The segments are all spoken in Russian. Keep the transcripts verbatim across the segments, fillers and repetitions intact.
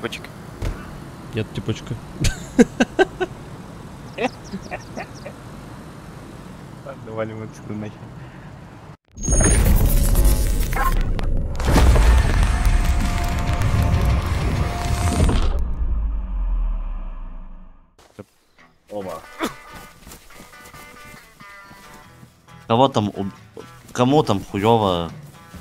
типочек. Нет типочка. Ладно, валим отсюда нахер. Оба. Кого там, кому там хуёво?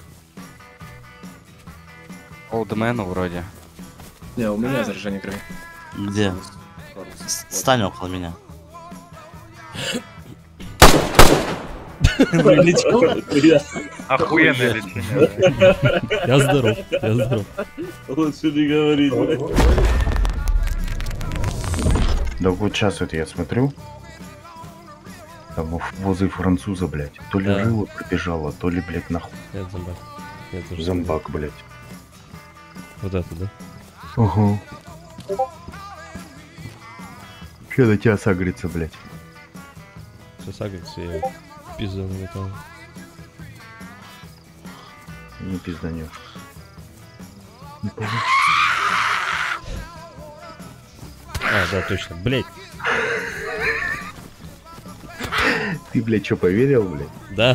Олдмену вроде. Не, у меня заражение крови. Где? Стань около меня. Охуенное лечение. Я здоров, я здоров. Лучше не говорить. Да вот сейчас это я смотрю. Там возле француза, блядь. То ли Да. жила пробежала, то ли, блядь, нахуй. Нет, зомбак. Нет, тоже Зомбак, блядь. Вот это, да? Ага. Че на тебя сагрится, блядь? Все сагрится, я пизду на металл. Не пизданешь. Не получится. А, да, точно. Блять. Ты, блядь, что, поверил, блядь? Да.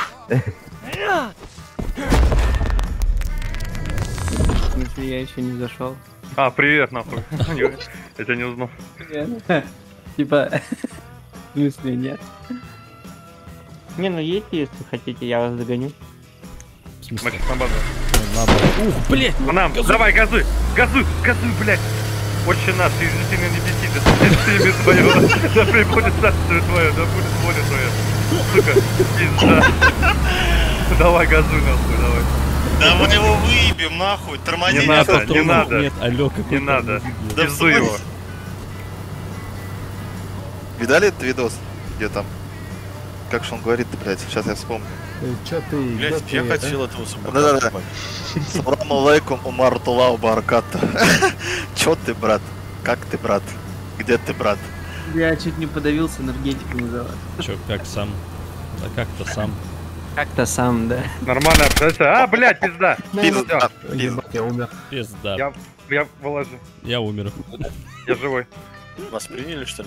В смысле, я еще не зашел. А, привет, нахуй. Я тебя не узнал. Типа, в смысле, нет. Не, ну есть, если хотите, я вас догоню. В смысле? Мы сейчас на базу. Надо. Ух, блять! По нам, давай, газуй! Газуй, газуй, блядь! Отче наш, ты сильно не беси, да имя твое, да прибудет царствие твое, да будет воля твоя. Сука, пизда. Давай, газуй, нахуй, давай. Да мы его выебем, нахуй, тормози. Не надо, не надо. Нет, алё, какой Не надо. Да Пизду его. Видали этот видос? Где там? Как же он говорит-то, блядь? Сейчас я вспомню. Че ты? Блять, я хотел этого собака. Да-да-да. Салам алейкум, Умар Тулау Бараката. Чё ты, брат? Как ты, брат? Где ты, брат? Я чуть не подавился энергетиком за вас. Чё, как сам? Да как-то сам. Как-то сам, да. Нормально общайся. А, блядь, пизда. Пизда. Ебать, я умер. Пизда. Я, я выложу. Я умер. Я живой. Вас приняли, что ли?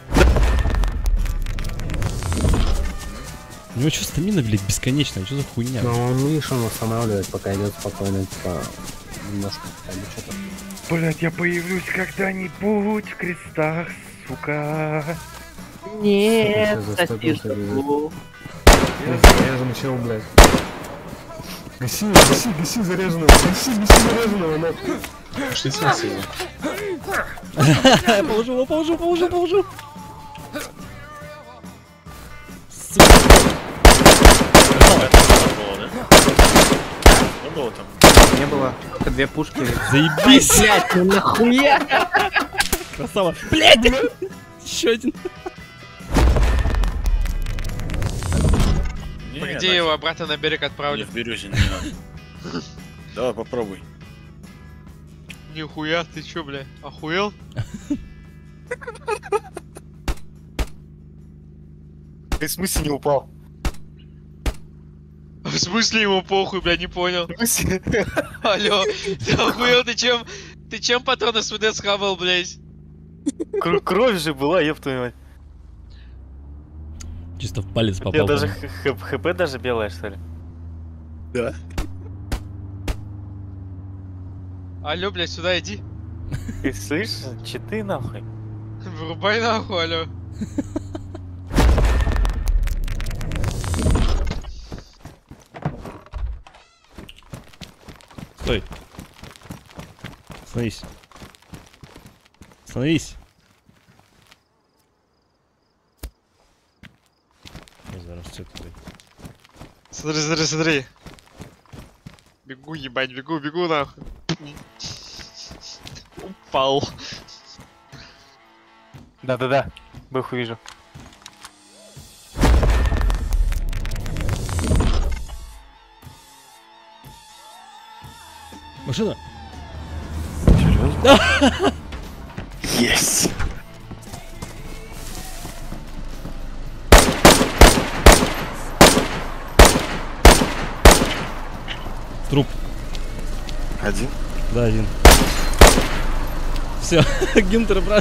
У него что, стамина, блядь, бесконечная? Что за хуйня? Но он, видишь, он останавливает, пока идет спокойно, типа, немножко, хотя бы что-то. Блять, я появлюсь когда-нибудь в крестах, сука. Нет, Сука, сосишь застопился, Заряженный чел, блядь. Гаси, гаси, гаси заряженного, гаси, гаси заряженного, нахуй. Пошли снеси его. Положу его, положу, положу, положу. Не было там. Не было, только две пушки. Заебись! Блять, ну нахуя? Красава! Блять! Еще один. Не, Где нафиг. его обратно на берег Не, отправлю? в Бирюзин не надо. Давай, попробуй. Нихуя, ты чё, бля, охуел? Ты в смысле не упал? В смысле ему похуй, бля, не понял. Алло, ты охуел, ты чем? Ты чем патрон СВД схавал, блядь? Кровь же была, ёб твою мать. Чисто в палец Я попал. даже по-моему. хп даже белая, что ли? Да. Алло, блядь, сюда иди. Ты слышишь? Читы нахуй. Вырубай нахуй, алло. Стой. Остановись. Остановись. Я зараз все блядь. Смотри, смотри, смотри. Бегу, ебать, бегу, бегу нахуй. Упал. Да-да-да, бэху вижу. Машина! Серьезно? Есть! Труп. Один? Да, один. Все, Гюнтер, брат.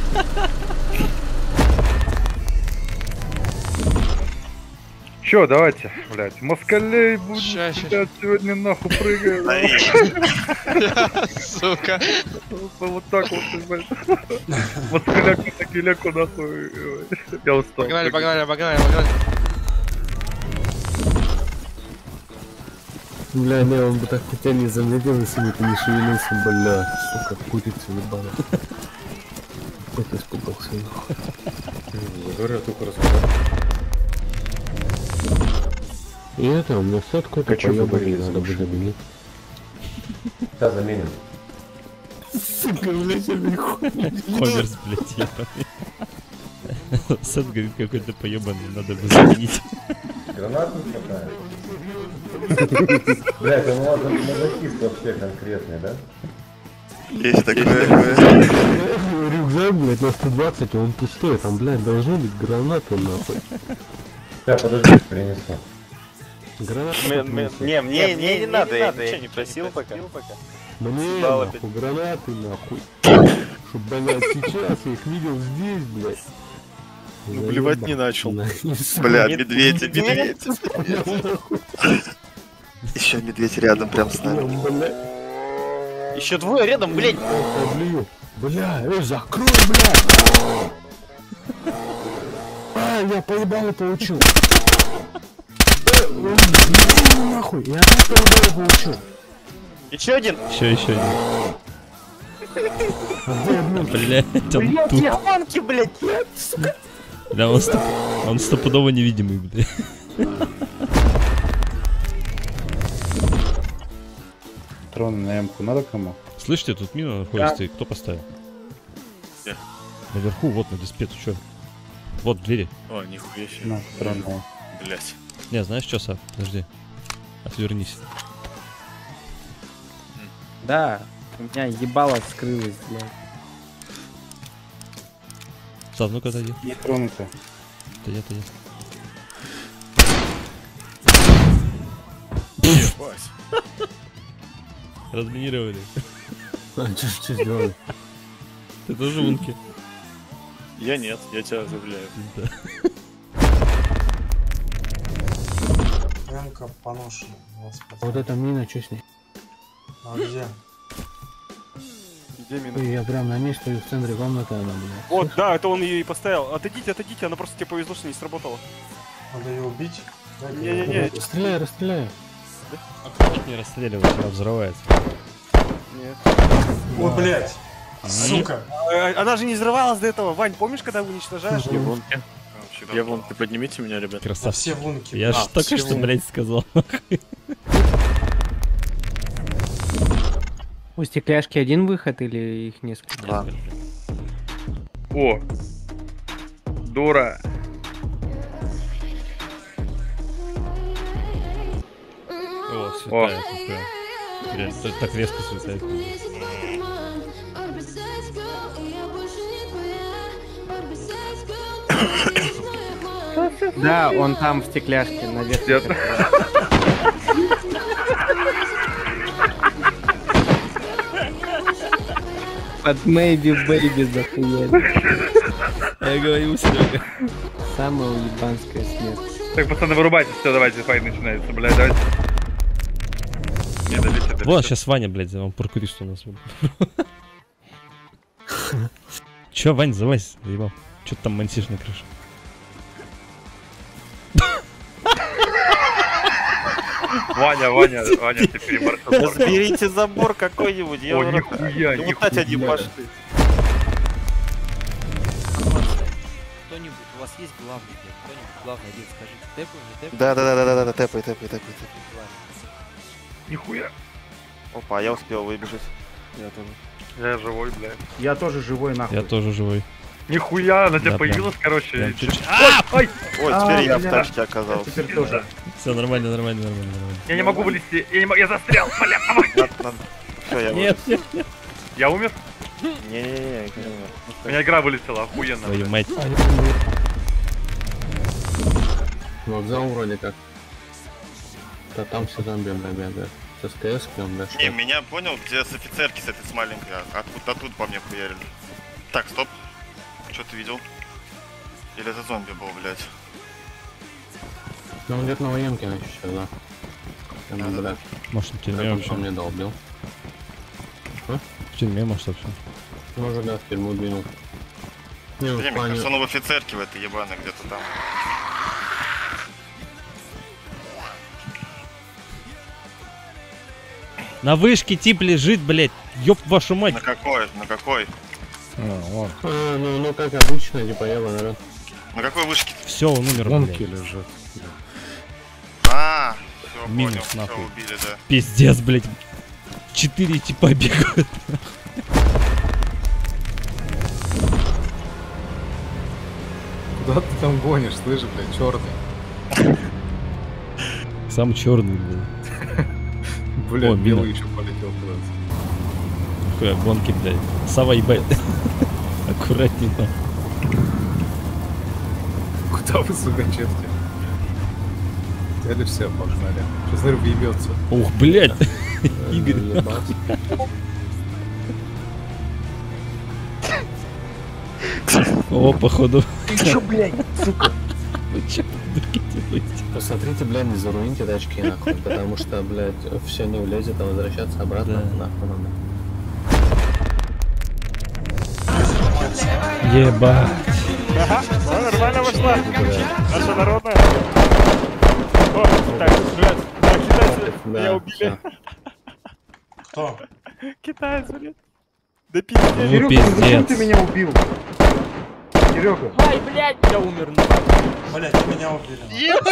Чё, давайте, блядь, москалей будем, Ща, ща, блядь, сегодня нахуй прыгаем. Сука. Вот так вот, блядь. Москаляку, такиляку, нахуй. Я устал. Погнали, погнали, погнали, погнали. Бля, не, он бы так хотя не замедлил, если бы ты не шевелился, бля. Сука, курица ебаная. Хоть испугался. Говорю, только разговариваю. И это, у меня сет какой-то Хочу поёбанный, поговорить за надо бы машину. заменить. Да, заменим. Сука, блядь, я нихуя. Хомерс, блядь, ебаный. Сет говорит, какой-то поебанный, надо бы заменить. Гранату хватает. Блядь, он ладно, мазохист вообще конкретный, да? Есть такое. Рюкзак, блядь, на сто двадцать, он пустой, там, блядь, должны быть гранаты, нахуй. Да, подожди, принесу. Гранаты. Не, мне мне не надо, я ничего не просил пока. Мне, Съебало нахуй, гранаты, нахуй. Чтоб, блядь, сейчас я их видел здесь, блядь. Ну, блевать не начал. Бля, Бля, медведь, медведь. Еще медведь рядом прям с нами. Еще двое рядом, блядь. Бля, эй, закрой, блядь. А, я поебало получил. Э, нахуй, я опять поебало получил. Еще один. Еще, еще один. А где одну? Блядь, он Блядь, тут. я банки, блядь. Да, он, стоп... он стопудово невидимый, блядь. Трон на М-ку надо кому? Слышите, тут мина находится, и кто поставил? Где? Наверху, вот на диспетче, чё? Вот двери. О, нихуя себе. На, трон на. Блять. Не, знаешь что, Сав? Подожди. Отвернись. Да, у меня ебало скрылось, блядь. Сав, ну-ка отойди. Не тронуто. Отойди, отойди. Ебать. Разминировали. А, что, что сделали? Ты тоже в унке? Я нет, я тебя оживляю. Да. Прямка поношена, господи. Вот эта мина, что с ней? А где? Где мина? Ой, я прям на ней стою в центре комнаты, она, блядь. Вот, да, это он ее и поставил. Отойдите, отойдите, она просто тебе повезло, что не сработала. Надо ее убить? Не-не-не. Стреляй, расстреляй. Не расстреливай, она взрывается. Нет. Ой, блядь! Сука! Э, Она же не взрывалась до этого. Вань, помнишь, когда уничтожаешь? Я в лунке. Я в лунке, поднимите меня, ребят. Красавчик. Все в лунке. Я А, ж только все в что, лунке. блядь, сказал. У стекляшки один выход или их несколько? Два. О! Дура! О, святая какая. Блядь, так- так резко светает. Да, он там в стекляшке на верхней. Где-то. Под Maybe Baby захуяли. Я говорю, Серега. Самая уебанская смерть. Так, пацаны, вырубайтесь, все, давайте, файт начинается, блядь, давайте. Не, долетит, долетит. Вот, сейчас Ваня, блядь, он паркурист у нас. Чё, Вань, залазь, заебал. Чё ты там мансишь на крыше? Ваня, Ваня, Ваня, ты переборщил. Разберите забор какой-нибудь, я О, в рот. нихуя, Ну, вот они нихуя. пошли. Кто-нибудь, у вас есть главный дед? Кто-нибудь главный дед, скажите, тэпаю, не тэпаю? Да, да, да, да, да, да, тэпай, тэпай, тэпай, тэпай. Нихуя. Опа, я успел выбежать. Я тоже. Я живой, блядь. Я тоже живой, нахуй. Я тоже живой. Нихуя, она тебя Да, появилась, прям- короче. прям и- чуть-чуть. Ой, ой! Ой, А, теперь я в бля. тачке оказался. Теперь тоже. Все нормально, нормально, нормально, нормально. Я не могу вылезти, я не могу, я застрял, бля, помоги! Надо, надо. Всё, я Нет, нет, нет. Я умер? Не-не-не, не умер. У меня игра вылетела, охуенно. Твою блядь. мать. А, я помню. Вокзал вроде как. Да там все зомби, бля, бля, бля. СКС, он, да, Не, меня понял, где с офицерки с этой с маленькой. Откуда тут по мне хуярили. Так, стоп. Что ты видел? Или это зомби был, блядь? Ну, он где-то на военке сейчас, да. Там, блядь. Может, в тюрьме вообще. Он мне долбил. А? В тюрьме, может, вообще. Может, да, в тюрьму двинул. Не, Не, в мне плане... кажется, он в офицерке в этой ебаной где-то там. На вышке тип лежит, блядь. Ёб вашу мать. На какой? На какой? А, вот. А, ну, ну, как обычно, типа, я народ. На какой вышке? Все, он умер, Гонки блядь. лежат. А, все, Минус, понял, нахуй. всё, убили, да. Пиздец, блядь. Четыре типа бегают. Куда ты там гонишь, слышишь, блядь, черный? Сам черный, блядь. Блядь, О, белый мина. еще полетел куда-то. Хуя, гонки, блядь. Сава ебать. Аккуратненько. Куда вы, сука, чертите? Взяли все, погнали. Сейчас, смотрю, въебется. Ух, блядь. Игорь. О, походу. Ты чё, блядь, сука? Вы чё, дураки делаете? Посмотрите, блядь, не заруините тачки, нахуй, потому что, блядь, все не влезет, а возвращаться обратно, Да. нахуй надо. Ебать. Ага, ну, нормально вошла. Наша народная. О, так, блядь, так, китайцы Да, меня убили. всё. Кто? Китаец, блядь. Да пиздец. Ну, Серега, зачем пиздец. ты меня убил? Серега. Ай, блядь, я умер. Блять, ты меня убили.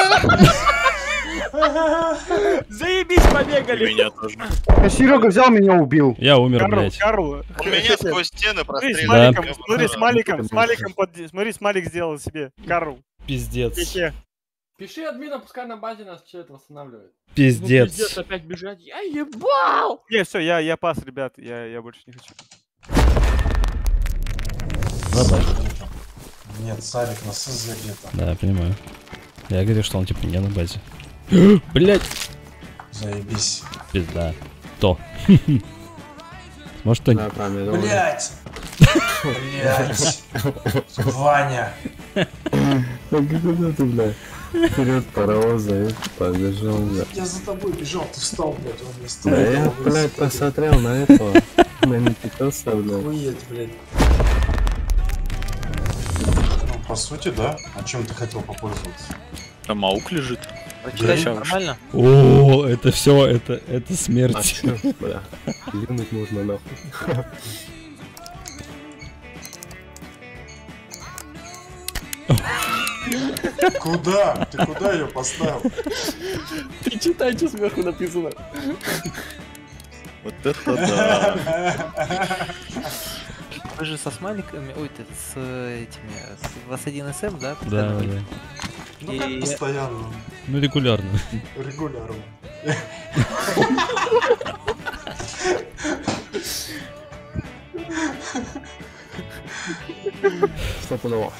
Заебись, побегали. Меня тоже. Серега взял меня убил. Я умер, Карл, блядь. Карл. Он меня сквозь стены Смотри, с прострелил. Маликом, Я смотри, с бы- Маликом, с Маликом, под... смотри, с Малик сделал себе. Карл, Пиздец. хе-хе. Пиши админа, пускай на базе нас все это восстанавливает. Пиздец. Пиздец, опять бежать. Я ебал. Не, все, я, я пас, ребят, я, я больше не хочу. Давай. Нет, Сарик на СЗ где-то. Да, я понимаю. Я говорю, что он типа не на базе. Блять. Заебись. Пизда. То. Может, кто-нибудь... Блять! Блять! Ваня! Ну куда ты, блядь? Вперед паровоза, побежал, блядь. Я за тобой бежал, ты встал, блядь, он не Да стоит. я, блядь, посмотрел на этого. На Никитоса, блядь. Охуеть, блядь. Ну, по сути, да. А чем ты хотел попользоваться? Там аук лежит. Прочитать нормально? О, это все, это, это А смерть. чё, бля? Ливнуть можно нахуй. Куда? Ты куда ее поставил? Ты читай, что сверху написано. Вот это да. Вы же со смайликами, ой, ты с э, этими, с вас один эс эм, да? Да, да, да. Ну как И- постоянно, Ну, регулярно. регулярно. Стопудово.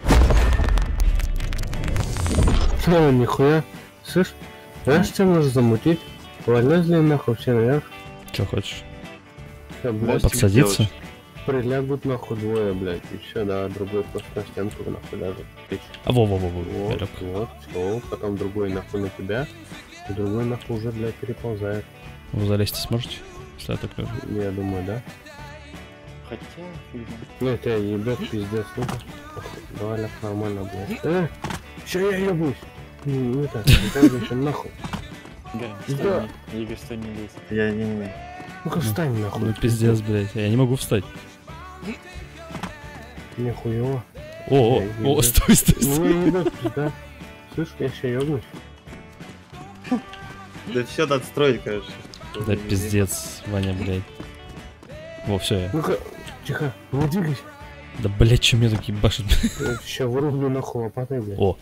О, нихуя. Слышь, знаешь, что можно замутить? Полезли нахуй все наверх. Че хочешь? Всё, блядь, Подсадиться? прилягут нахуй двое, блядь, и все, да, другой просто на стенку нахуй ляжет. А, во-во-во-во. Вот, вот, все, потом другой нахуй на тебя, и другой нахуй уже, блядь, переползает. Вы залезть сможете? Если я так лежу. Я думаю, да. Хотя, Ну, тебя ебет, пиздец, ну давай, ляг, нормально, блядь. Э, ща я ебусь. Ну, это, это еще нахуй. Да. Игорь, что не лезь. Я не... Ну-ка встань нахуй. Ну, пиздец, блядь. Я не могу встать. Нихуево. О, о, о, стой, стой, Ну, стой. ебет, пизда. Слышь, я ща ебнусь. Да все надо строить, короче. Да пиздец, Ваня, блядь. Во, все я. Ну-ка, тихо, не двигайся. Да, блядь, че мне так ебашит? Я ща вырублю нахуй лопатой, блядь. О.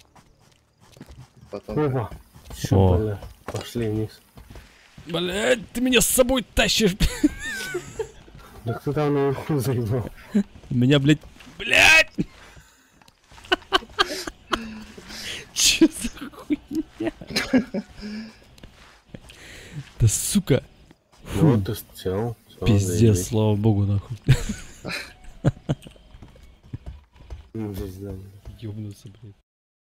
Опа. Всё, О. бля, пошли вниз. Блядь, ты меня с собой тащишь. Да кто там наверху заебал? Меня, блядь, блядь! Че за хуйня? Да сука. сука. Ну вот ты сел. Пиздец, слава богу, нахуй. Ну, здесь, да. Ёбнуться, блядь.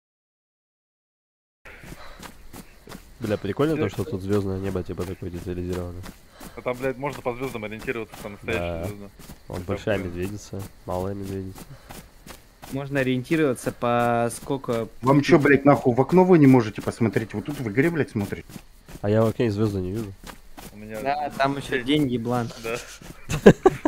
Бля, прикольно то, что тут звездное небо типа такое детализировано. А там, блядь, можно по звездам ориентироваться, там настоящие Да. звезды. Вот большая медведица, малая медведица. Можно ориентироваться по сколько... Вам чё, блядь, нахуй в окно вы не можете посмотреть? Вот тут в игре, блядь, смотрите. А я в окне звезды не вижу. У меня... Да, там еще деньги, блан. Да.